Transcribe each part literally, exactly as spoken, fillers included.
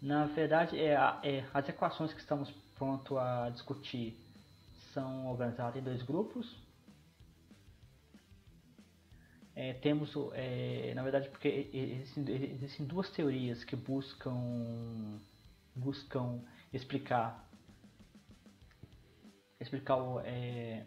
Na verdade, é, é, as equações que estamos prontos a discutir são organizadas em dois grupos. É, temos, é, na verdade, porque existem, existem duas teorias que buscam, buscam explicar, explicar o, é,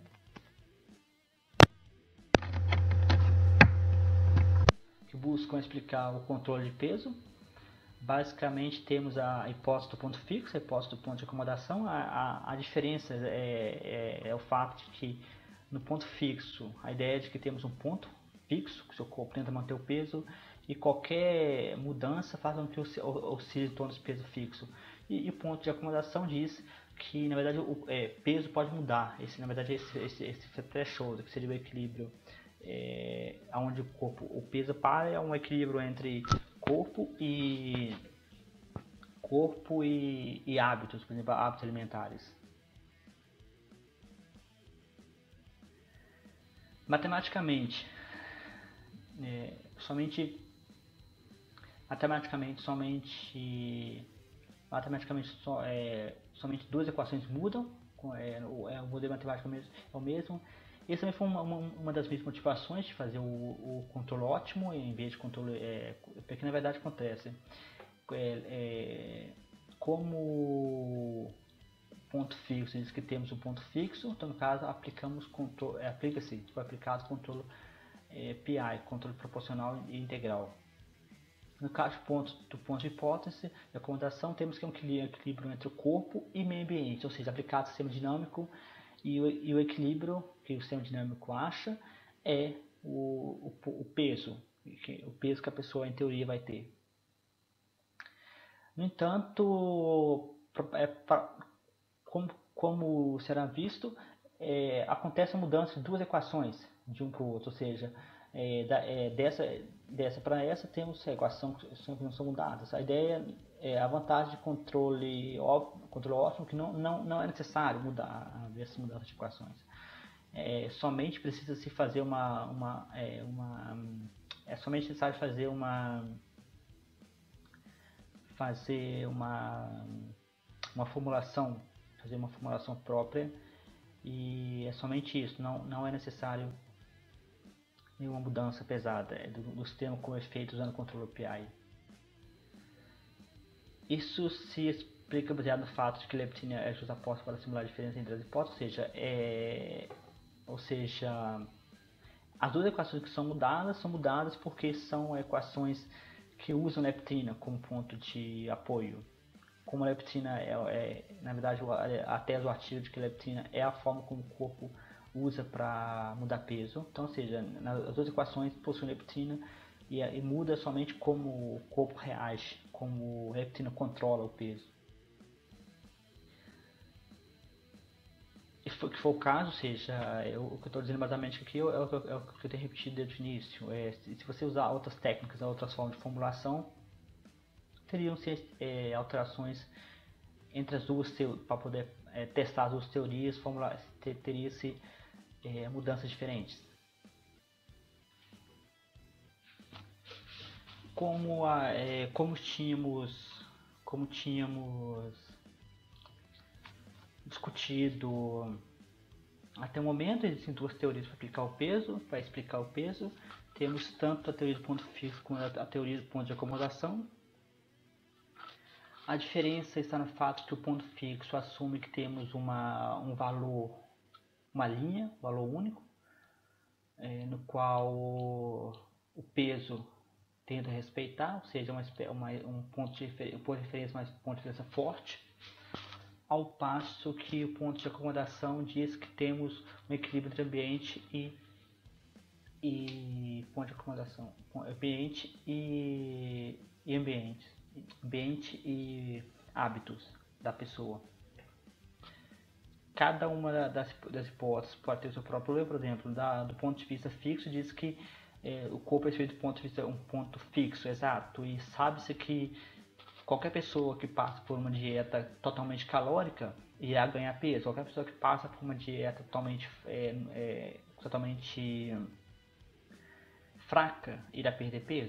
que buscam explicar o controle de peso. Basicamente temos a hipótese do ponto fixo, a hipótese do ponto de acomodação. A, a, a diferença é, é, é o fato de que no ponto fixo, a ideia é de que temos um ponto fixo, que o seu corpo tenta manter o peso, e qualquer mudança faz com que oscile em torno desse peso fixo. E, e o ponto de acomodação diz que, na verdade, o é, peso pode mudar. Esse, na verdade, esse, esse, esse threshold, que seria o equilíbrio, é, onde o corpo, o peso para, é um equilíbrio entre corpo e corpo e, e hábitos, por exemplo, hábitos alimentares. Matematicamente, é, somente matematicamente somente matematicamente so, é, somente duas equações mudam, é, o, é, o modelo matemático mesmo, é o mesmo. Essa também foi uma, uma, uma das minhas motivações de fazer o, o controle ótimo em vez de controle, é, porque na verdade acontece, é, é, como ponto fixo diz que temos um ponto fixo, então no caso aplicamos controle, é, aplica-se, foi aplicado controle é, P I, controle proporcional e integral. No caso do ponto, do ponto de hipótese de acomodação, temos que um equilíbrio entre o corpo e meio ambiente, ou seja, aplicado ao sistema dinâmico, e o, e o equilíbrio que o sistema dinâmico acha é o, o, o peso, o peso que a pessoa em teoria vai ter. No entanto, é, como, como será visto, é, acontece a mudança de duas equações de um para o outro, ou seja, é, da, é, dessa, dessa para essa temos a equação que sempre não são mudadas. A ideia é a vantagem de controle, controle ótimo, que não, não, não é necessário mudar essas mudanças de equações. É, somente precisa se fazer uma, uma, é, uma é somente necessário fazer uma fazer uma uma formulação, fazer uma formulação própria, e é somente isso, não, não é necessário nenhuma mudança pesada do, do sistema com efeito usando o controle P I. Isso se explica baseado no fato de que leptina é justaposta para simular a diferença entre as hipóteses, ou seja, é, ou seja, as duas equações que são mudadas são mudadas porque são equações que usam leptina como ponto de apoio. Como a leptina é, é, na verdade, a tese do artigo de que a leptina é a forma como o corpo usa para mudar peso. Então, ou seja, as duas equações possuem leptina e, e muda somente como o corpo reage, como a leptina controla o peso. E foi, que foi o caso, ou seja, eu, o que eu estou dizendo basicamente aqui é o, é o que eu tenho repetido desde o início. É, se, se você usar outras técnicas, outras formas de formulação, teriam é, alterações entre as duas para poder é, testar as duas teorias, formular, ter, teria-se é, mudanças diferentes. Como, a, é, como tínhamos como tínhamos discutido até o momento, existem duas teorias para explicar o peso, para explicar o peso. Temos tanto a teoria do ponto fixo quanto a teoria do ponto de acomodação. A diferença está no fato que o ponto fixo assume que temos uma, um valor, uma linha, um valor único, é, no qual o, o peso tende a respeitar, ou seja, uma, uma, um, ponto de, um ponto de referência, mas um ponto de referência forte, ao passo que o ponto de acomodação diz que temos um equilíbrio entre ambiente e, e ponto de acomodação, ambiente e, e ambiente. ambiente e hábitos da pessoa. Cada uma das, das hipóteses pode ter o seu próprio problema, por exemplo, da, do ponto de vista fixo, diz que é, o corpo é feito do ponto de vista um ponto fixo, exato, e sabe-se que qualquer pessoa que passa por uma dieta totalmente calórica irá ganhar peso, qualquer pessoa que passa por uma dieta totalmente, é, é, totalmente fraca irá perder peso.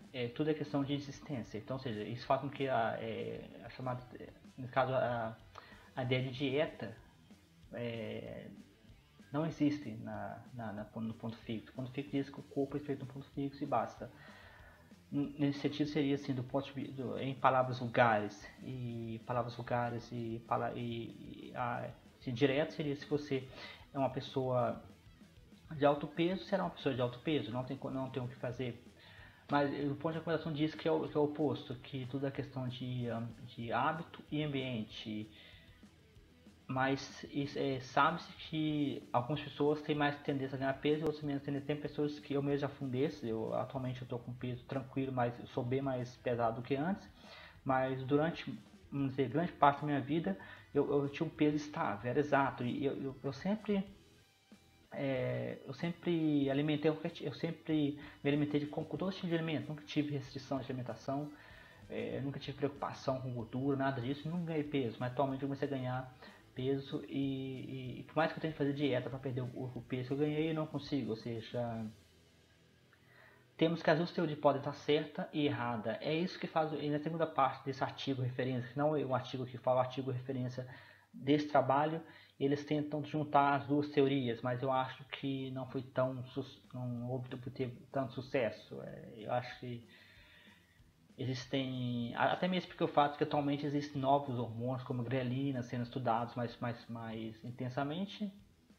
é, tudo é questão de existência. Então, ou seja, isso faz com que a, é, a chamada, no caso, a, a ideia de dieta é, não existe na, na, na, no ponto fixo. O ponto fixo diz que o corpo é feito no ponto fixo e basta. Nesse sentido seria assim, do ponto de, do, em palavras vulgares e palavras vulgares e, e, e a, assim, direto seria se você é uma pessoa de alto peso, será uma pessoa de alto peso, não tem, não tem o que fazer. Mas o ponto de recomendação diz que é, o, que é o oposto, que tudo é questão de, de hábito e ambiente. Mas é, sabe-se que algumas pessoas têm mais tendência a ganhar peso e outras menos tendência. Tem pessoas que eu mesmo já fui um desses, eu, atualmente eu estou com peso tranquilo, mas eu sou bem mais pesado do que antes. Mas durante, vamos dizer, grande parte da minha vida eu, eu tinha um peso estável, era exato. E eu, eu, eu sempre é, eu sempre alimentei, eu sempre me alimentei de, com todo tipo de alimento, nunca tive restrição de alimentação, é, nunca tive preocupação com gordura, nada disso, nunca ganhei peso, mas atualmente eu comecei a ganhar peso e, e por mais que eu tenha que fazer dieta para perder o, o peso que eu ganhei, eu não consigo, ou seja, temos que as duas teorias podem estar certa e errada. É isso que faz, e na segunda parte desse artigo referência, que não é um artigo que fala, o artigo referência desse trabalho, eles tentam juntar as duas teorias, mas eu acho que não foi tão, não obteve tanto sucesso. Eu acho que existem, até mesmo porque o fato que atualmente existem novos hormônios como grelina sendo estudados mais, mais, mais intensamente,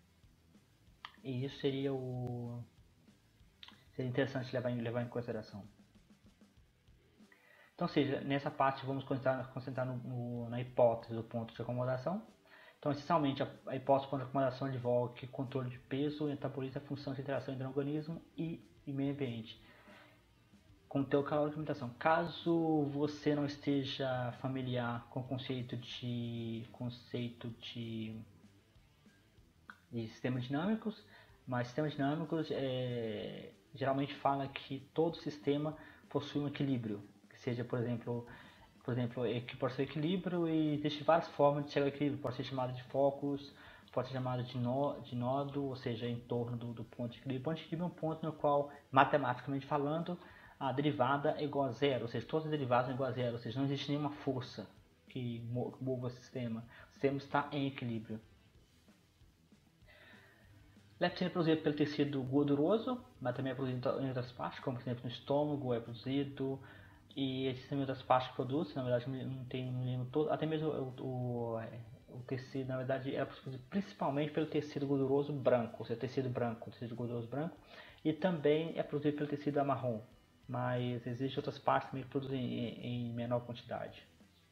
e isso seria o seria interessante levar em, levar em consideração. Então, ou seja, nessa parte vamos concentrar, concentrar no, no, na hipótese do ponto de acomodação. Então, essencialmente, a, a hipótese do ponto de acomodação advoga que controle de peso metaboliza a função de interação entre o organismo e o meio ambiente. Conteúdo calórico e alimentação. Caso você não esteja familiar com o conceito de conceito de, de sistemas dinâmicos, mas sistemas dinâmicos é, geralmente fala que todo sistema possui um equilíbrio, que seja, por exemplo, por exemplo, que pode ser equilíbrio e existem várias formas de chegar ao equilíbrio, pode ser chamado de focus, pode ser chamado de, nó, de nódo, ou seja, em torno do, do ponto de equilíbrio. O ponto de equilíbrio é um ponto no qual, matematicamente falando, a derivada é igual a zero, ou seja, todas as derivadas são iguais a zero, ou seja, não existe nenhuma força que mova o sistema. O sistema está em equilíbrio. Leptina é produzido pelo tecido gorduroso, mas também é produzido em outras partes, como por exemplo no estômago é produzido, e existem outras partes que produzem, na verdade não tem um livro todo, até mesmo o, o, o tecido, na verdade, é produzido principalmente pelo tecido gorduroso branco, ou seja, tecido branco, tecido gorduroso branco, e também é produzido pelo tecido marrom, mas existem outras partes também que produzem em, em menor quantidade.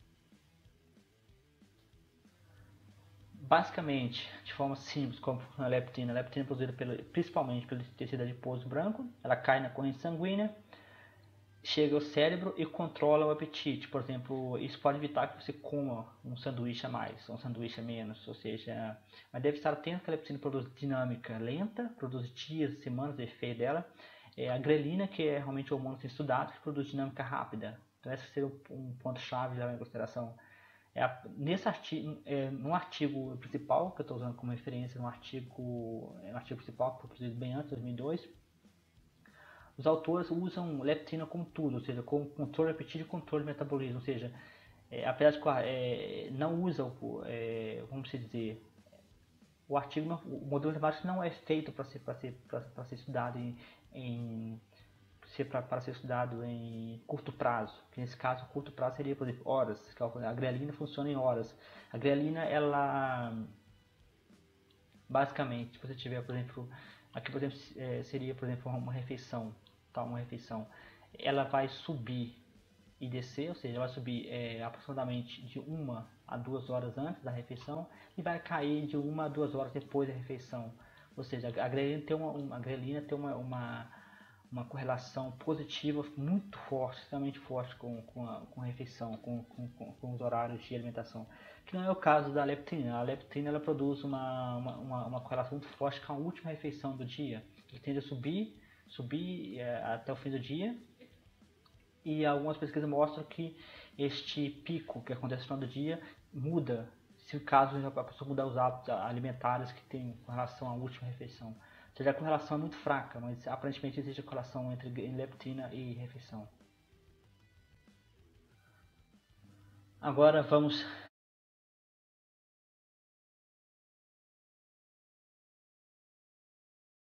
Basicamente, de forma simples, como a leptina, a leptina é produzida pelo, principalmente pelo tecido adiposo branco, ela cai na corrente sanguínea, chega ao cérebro e controla o apetite. Por exemplo, isso pode evitar que você coma um sanduíche a mais, um sanduíche a menos, ou seja, mas deve estar atento que a leptina produz dinâmica lenta, produz dias, semanas de efeito dela. É a grelina, que é realmente o hormônio estudado, que produz dinâmica rápida. Então esse seria um ponto-chave já em consideração. É, nesse artigo, é, no artigo principal, que eu estou usando como referência, no artigo, é, no artigo principal, que foi produzido bem antes, dois mil e dois, os autores usam leptina como tudo, ou seja, como controle de apetite e controle de metabolismo, ou seja, é, apesar de é, não usa, é, vamos dizer, o artigo, o modelo matemático não é feito para ser, ser, ser estudado em, em para ser estudado em curto prazo, que nesse caso curto prazo seria, por exemplo, horas. A grelina funciona em horas. A grelina, ela basicamente, se você tiver, por exemplo, aqui por exemplo seria, por exemplo, uma refeição, tá, uma refeição, ela vai subir e descer, ou seja, vai subir é, aproximadamente de uma a duas horas antes da refeição e vai cair de uma a duas horas depois da refeição. Ou seja, a grelina tem uma, uma, a grelina tem uma, uma uma correlação positiva muito forte, extremamente forte com, com, a, com a refeição, com, com, com os horários de alimentação, que não é o caso da leptina. A leptina ela produz uma, uma, uma correlação muito forte com a última refeição do dia, que tende a subir, subir é, até o fim do dia, e algumas pesquisas mostram que este pico que acontece no final do dia muda, se caso a pessoa mudar os hábitos alimentares que tem com relação à última refeição. Ou seja, a correlação é muito fraca, mas aparentemente existe a correlação entre leptina e refeição. agora vamos